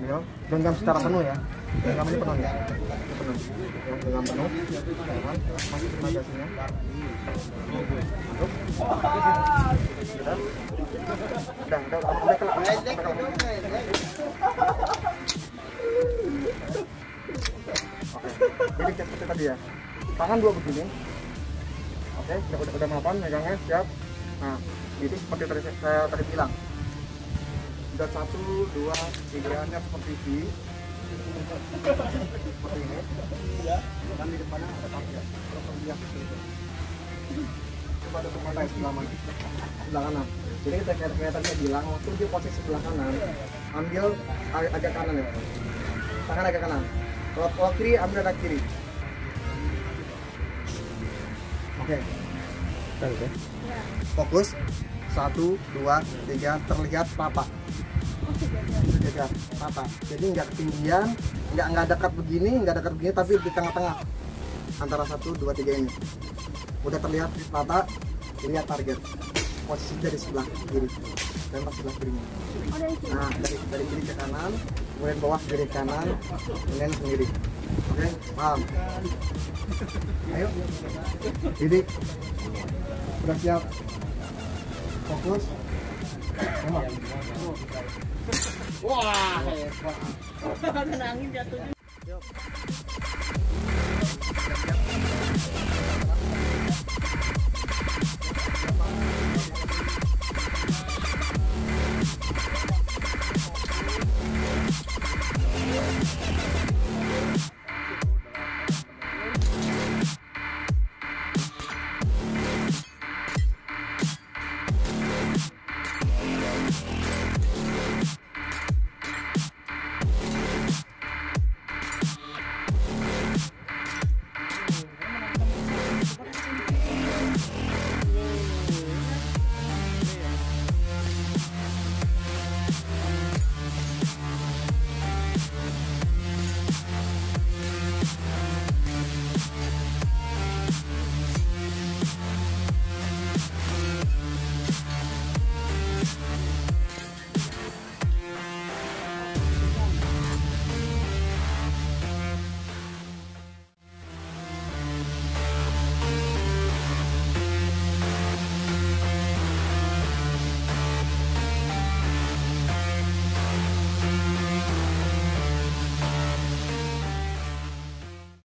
ambil, genggam secara penuh ya. Genggam ini penuh ya. Penuh. Ya, genggam penuh. Masukin bagasinya. Masuk. Udah kelak. Jadi seperti tadi ya. Tangan dua begini. Oke, udah mapan, megangnya siap. Nah, jadi seperti saya tadi bilang. Udah 1, 2, 3-nya seperti ini. Seperti ini. Dan di depannya ada parkir. Kalau lihat seperti itu. Coba ada mata sebelah mana? Sebelah kanan. Jadi kita kayak tadi bilang, waktu di posisi sebelah kanan, ambil agak kanan ya. Tangan agak kanan. Kalau kiri, ambil agak kiri. Oke. Fokus. 1, 2, 3, terlihat papak. Jaga papak. Jadi nggak ketinggian, nggak dekat begini, tapi di tengah-tengah antara 1, 2, 3 ini. Udah terlihat mata, lihat target. Posisi dari sebelah kiri dan sebelah kirinya. Nah, dari kiri ke kanan, kemudian bawah kiri kanan, kemudian sendiri. Oke, paham? Ayo, Didik, udah siap? Fokus. Wah, hebat. Angin jatuh.